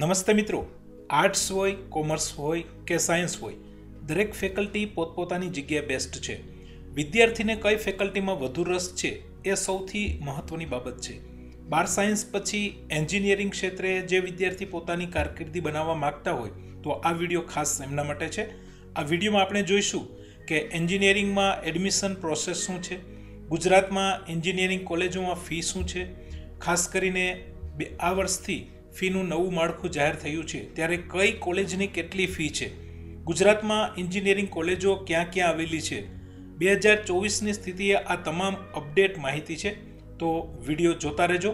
નમસ્તે મિત્રો, આર્ટ્સ હોય, કોમર્સ હોય કે સાયન્સ હોય, દરેક ફેકલ્ટી પોતપોતાની જગ્યાએ બેસ્ટ છે. વિદ્યાર્થીને કઈ ફેકલ્ટીમાં વધુ રસ છે એ સૌથી મહત્વની બાબત છે. બાર સાયન્સ પછી એન્જિનિયરિંગ ક્ષેત્રે જે વિદ્યાર્થી પોતાની કારકિર્દી બનાવવા માંગતા હોય તો આ વિડીયો ખાસ એમના માટે છે. આ વિડીયોમાં આપણે જોઈશું કે એન્જિનિયરિંગમાં એડમિશન પ્રોસેસ શું છે, ગુજરાતમાં એન્જિનિયરિંગ કોલેજોમાં ફી શું છે, ખાસ કરીને આ વર્ષથી ફીનું નવું માળખું જાહેર થયું છે ત્યારે કઈ કોલેજની કેટલી ફી છે, ગુજરાતમાં એન્જિનિયરિંગ કોલેજો ક્યાં ક્યાં આવેલી છે, 2024ની સ્થિતિએ આ તમામ અપડેટ માહિતી છે. તો વિડીયો જોતા રહેજો.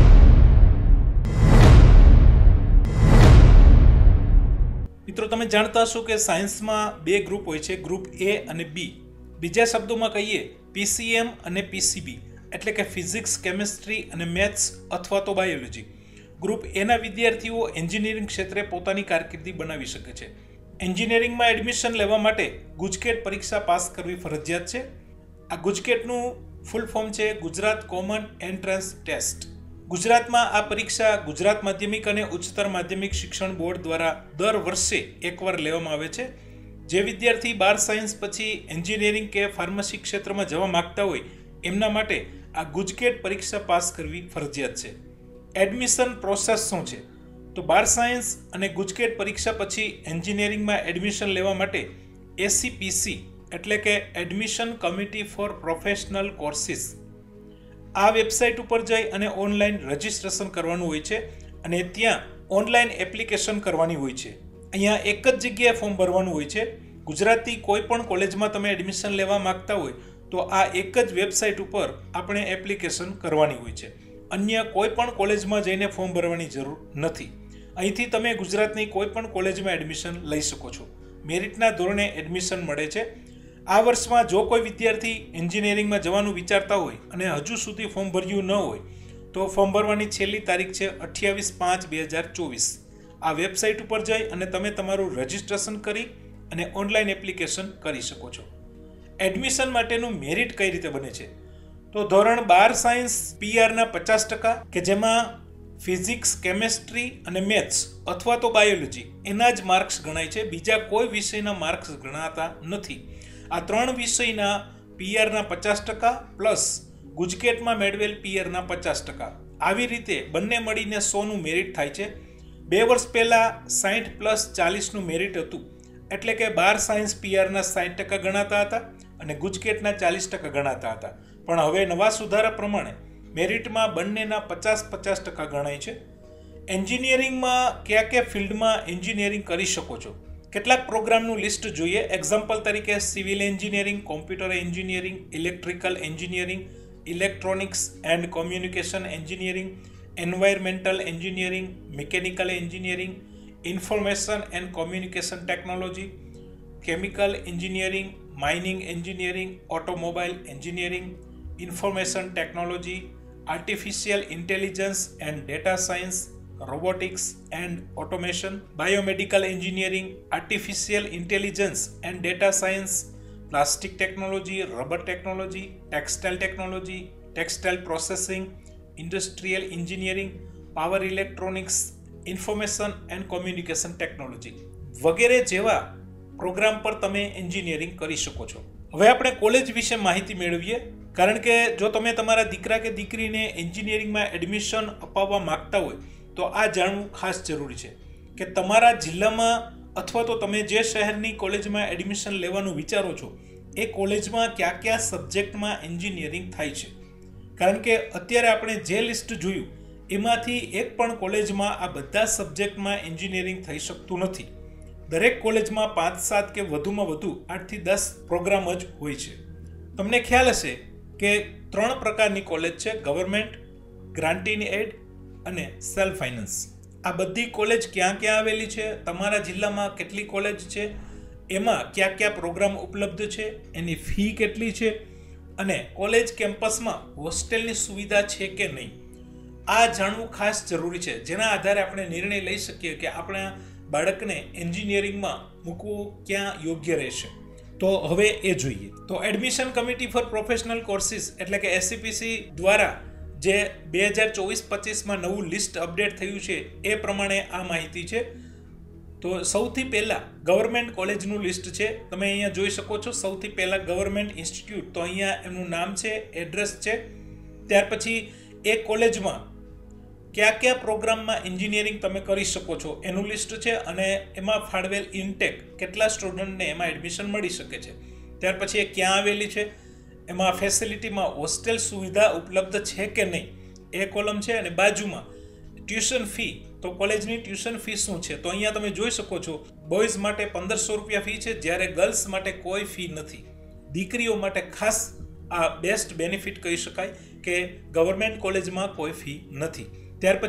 મિત્રો, તમે જાણતા હશો કે સાયન્સમાં બે ગ્રુપ હોય છે, ગ્રુપ એ અને બી. બીજા શબ્દોમાં કહીએ પીસીએમ અને પીસીબી, એટલે કે ફિઝિક્સ, કેમિસ્ટ્રી અને મેથ્સ અથવા તો બાયોલોજી. ગ્રુપ એના વિદ્યાર્થીઓ એન્જિનિયરિંગ ક્ષેત્રે પોતાની કારકિર્દી બનાવી શકે છે. એન્જિનિયરિંગમાં એડમિશન લેવા માટે ગુજકેટ પરીક્ષા પાસ કરવી ફરજિયાત છે. આ ગુજકેટનું ફૂલ ફોર્મ છે ગુજરાત કોમન એન્ટ્રન્સ ટેસ્ટ. ગુજરાતમાં આ પરીક્ષા ગુજરાત માધ્યમિક અને ઉચ્ચતર માધ્યમિક શિક્ષણ બોર્ડ દ્વારા દર વર્ષે એકવાર લેવામાં આવે છે. જે વિદ્યાર્થી બાર સાયન્સ પછી એન્જિનિયરિંગ કે ફાર્મસી ક્ષેત્રમાં જવા માંગતા હોય એમના માટે આ ગુજકેટ પરીક્ષા પાસ કરવી ફરજિયાત છે. એડમિશન પ્રોસેસ શું છે? તો બાર સાયન્સ અને ગુજકેટ પરીક્ષા પછી એન્જિનિયરિંગમાં એડમિશન લેવા માટે એસીપીસી એટલે કે admission committee for professional courses આ વેબસાઇટ ઉપર જઈ અને ઓનલાઈન રજિસ્ટ્રેશન કરવાનું હોય છે અને ત્યાં ઓનલાઈન એપ્લિકેશન કરવાની હોય છે. અહીંયા એક જ જગ્યાએ ફોર્મ ભરવાનું હોય છે. ગુજરાતની કોઈ પણ કોલેજમાં તમે એડમિશન લેવા માંગતા હોય તો આ એક જ વેબસાઇટ ઉપર આપણે એપ્લિકેશન કરવાની હોય છે. અન્ય કોઈ પણ કોલેજમાં જઈને ફોર્મ ભરવાની જરૂર નથી. અહીંથી તમે ગુજરાતની કોઈ પણ કોલેજમાં એડમિશન લઈ શકો છો. મેરિટના ધોરણે એડમિશન મળે છે. આ વર્ષમાં જો કોઈ વિદ્યાર્થી એન્જિનિયરિંગમાં જવાનું વિચારતા હોય અને હજુ સુધી ફોર્મ ભર્યું ન હોય તો ફોર્મ ભરવાની છેલ્લી તારીખ છે 28/5/2024. આ વેબસાઇટ ઉપર જઈ અને તમે તમારું રજિસ્ટ્રેશન કરી અને ઓનલાઈન એપ્લિકેશન કરી શકો છો. એડમિશન માટેનું મેરિટ કઈ રીતે બને છે? તો ધોરણ 12 સાયન્સ પીઆરના 50%, કે જેમાં ફિઝિક્સ, કેમિસ્ટ્રી અને મેથ્સ અથવા તો બાયોલોજી એના જ માર્ક્સ ગણાય છે. બીજા કોઈ વિષયના માર્ક્સ ગણાતા નથી. આ ત્રણ વિષયના પીઆરના 50% પ્લસ ગુજકેટમાં મેળવેલ પીઆરના 50%, આવી રીતે બંને મળીને 100નું મેરિટ થાય છે. 2 વર્ષ પહેલાં 60+40નું મેરિટ હતું, એટલે કે 12 સાયન્સ પીઆરના 60% ગણાતા હતા અને ગુજકેટના 40% ગણાતા હતા. પણ હવે નવા સુધારા પ્રમાણે મેરિટમાં બંનેના 50-50% ગણાય છે. એન્જિનિયરિંગમાં કયા કયા ફિલ્ડમાં એન્જિનિયરિંગ કરી શકો છો? કેટલાક પ્રોગ્રામનું લિસ્ટ જોઈએ. એક્ઝામ્પલ તરીકે civil engineering, computer engineering, electrical engineering, electronics and communication engineering, environmental engineering, mechanical engineering, information and communication technology, chemical engineering, mining engineering, automobile engineering, information technology, artificial intelligence and data science, robotics and automation, biomedical engineering, artificial intelligence and data science, plastic technology, rubber technology, textile technology, textile processing, industrial engineering, power electronics, information and communication technology વગેરે જેવા programme પર તમે engineering કરી શકો છો. હવે આપણે college વિશે માહિતી મેળવીએ, કારણ કે જો તમે તમારા દીકરા કે દીકરીને એન્જિનિયરિંગમાં એડમિશન અપાવવા માંગતા હોય તો આ જાણવું ખાસ જરૂરી છે કે તમારા જિલ્લામાં અથવા તો તમે જે શહેરની કોલેજમાં એડમિશન લેવાનું વિચારો છો એ કોલેજમાં કયા કયા સબ્જેક્ટમાં એન્જિનિયરિંગ થાય છે. કારણ કે અત્યારે આપણે જે લિસ્ટ જોયું એમાંથી એક પણ કોલેજમાં આ બધા સબ્જેક્ટમાં એન્જિનિયરિંગ થઈ શકતું નથી. દરેક કોલેજમાં 5-7 કે વધુમાં વધુ 8થી 10 પ્રોગ્રામ જ હોય છે. તમને ખ્યાલ હશે કે 3 પ્રકારની કોલેજ છે: ગવર્મેન્ટ, ગ્રાન્ટ ઇન એડ અને સેલ્ફ ફાઇનાન્સ. આ બધી કોલેજ ક્યાં ક્યાં આવેલી છે, તમારા જિલ્લામાં કેટલી કોલેજ છે, એમાં કયા કયા પ્રોગ્રામ ઉપલબ્ધ છે, એની ફી કેટલી છે અને કોલેજ કેમ્પસમાં હોસ્ટેલની સુવિધા છે કે નહીં, આ જાણવું ખાસ જરૂરી છે. જેના આધારે આપણે નિર્ણય લઈ શકીએ કે આપણા બાળકને એન્જિનિયરિંગમાં મૂકવું ક્યાં યોગ્ય રહેશે. તો હવે એ જોઈએ. તો admission committee for professional courses એટલે કે એસીપીસી દ્વારા જે 2024-25માં નવું લિસ્ટ અપડેટ થયું છે એ પ્રમાણે આ માહિતી છે. તો સૌથી પહેલાં ગવર્મેન્ટ કોલેજનું લિસ્ટ છે. તમે અહીંયા જોઈ શકો છો. સૌથી પહેલાં ગવર્મેન્ટ ઇન્સ્ટિટ્યૂટ, તો અહીંયા એમનું નામ છે, એડ્રેસ છે. ત્યાર પછી એ કોલેજમાં કયા કયા પ્રોગ્રામમાં એન્જિનિયરિંગ તમે કરી શકો છો એનું લિસ્ટ છે, અને એમાં ફાળવેલ ઇન્ટેક કેટલા સ્ટુડન્ટને એમાં એડમિશન મળી શકે છે. ત્યાર પછી એ ક્યાં આવેલી છે, એમાં ફેસિલિટીમાં હોસ્ટેલ સુવિધા ઉપલબ્ધ છે કે નહીં એ કોલમ છે. અને બાજુમાં ટ્યુશન ફી, તો કોલેજની ટ્યુશન ફી શું છે. તો અહીંયા તમે જોઈ શકો છો બોયઝ માટે 1500 રૂપિયા ફી છે, જ્યારે ગર્લ્સ માટે કોઈ ફી નથી. દીકરીઓ માટે ખાસ આ બેસ્ટ બેનિફિટ કહી શકાય કે ગવર્મેન્ટ કોલેજમાં કોઈ ફી નથી. ત્યાર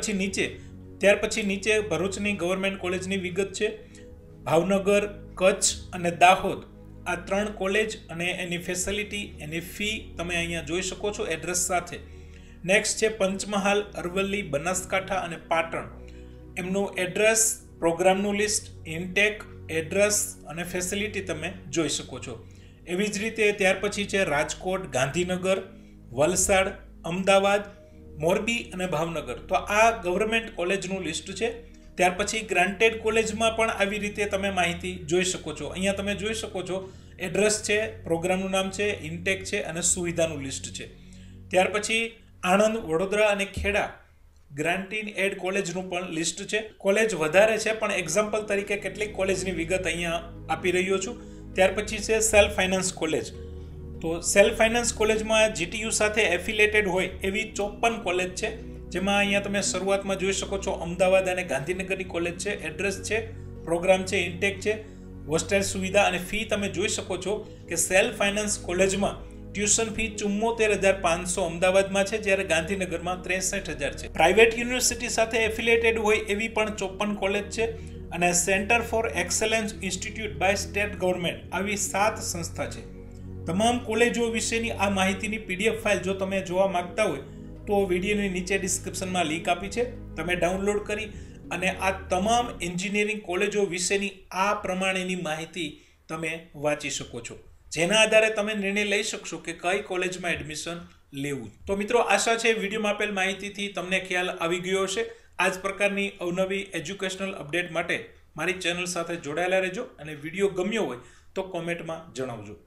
પછી નીચે ભરૂચની ગવર્મેન્ટ કોલેજની વિગત છે. ભાવનગર, કચ્છ અને દાહોદ આ 3 કોલેજ અને એની ફેસિલિટી, એની ફી તમે અહીંયા જોઈ શકો છો એડ્રેસ સાથે. નેક્સ્ટ છે પંચમહાલ, અરવલ્લી, બનાસકાંઠા અને પાટણ. એમનું એડ્રેસ, પ્રોગ્રામનું લિસ્ટ, ઇન્ટેક, એડ્રેસ અને ફેસિલિટી તમે જોઈ શકો છો. એવી જ રીતે ત્યાર પછી છે રાજકોટ, ગાંધીનગર, વલસાડ, અમદાવાદ, મોરબી અને ભાવનગર. તો આ ગવર્મેન્ટ કોલેજનું લિસ્ટ છે. ત્યાર પછી ગ્રાન્ટેડ કોલેજમાં પણ આવી રીતે તમે માહિતી જોઈ શકો છો. અહીંયા તમે જોઈ શકો છો એડ્રેસ છે, પ્રોગ્રામનું નામ છે, ઇન્ટેક છે અને સુવિધાનું લિસ્ટ છે. ત્યાર પછી આણંદ, વડોદરા અને ખેડા ગ્રાન્ટીન એડ કોલેજનું પણ લિસ્ટ છે. કોલેજ વધારે છે પણ એક્ઝામ્પલ તરીકે કેટલીક કોલેજની વિગત અહીંયા આપી રહ્યો છું. ત્યાર પછી છે સેલ્ફ ફાઇનાન્સ કોલેજ. તો સેલ્ફ ફાઇનાન્સ કોલેજમાં જીટીયુ સાથે એફિલેટેડ હોય એવી 54 કોલેજ છે, જેમાં અહીંયા તમે શરૂઆતમાં જોઈ શકો છો અમદાવાદ અને ગાંધીનગરની કોલેજ છે. એડ્રેસ છે, પ્રોગ્રામ છે, ઇન્ટેક છે, હોસ્ટેલ સુવિધા અને ફી તમે જોઈ શકો છો કે સેલ્ફ ફાઇનાન્સ કોલેજમાં ટ્યુશન ફી 74,500 અમદાવાદમાં છે, જ્યારે ગાંધીનગરમાં 63,000 છે. પ્રાઇવેટ યુનિવર્સિટી સાથે એફિલેટેડ હોય એવી પણ 54 કોલેજ છે. અને centre for excellence institute by state government, આવી 7 સંસ્થા છે. તમામ કોલેજો વિશેની આ માહિતીની PDF ફાઇલ જો તમે જોવા માંગતા હોય તો વિડીયોની નીચે ડિસ્ક્રિપ્શનમાં લિંક આપી છે, તમે ડાઉનલોડ કરી અને આ તમામ એન્જિનિયરિંગ કોલેજો વિશેની આ પ્રમાણેની માહિતી તમે વાંચી શકો છો, જેના આધારે તમે નિર્ણય લઈ શકશો કે કઈ કોલેજમાં એડમિશન લેવું. તો મિત્રો, આશા છે વિડીયોમાં આપેલ માહિતીથી તમને ખ્યાલ આવી ગયો હશે. આ જ પ્રકારની અવનવી એજ્યુકેશનલ અપડેટ માટે મારી ચેનલ સાથે જોડાયેલા રહેજો, અને વિડીયો ગમ્યો હોય તો કોમેન્ટમાં જણાવજો.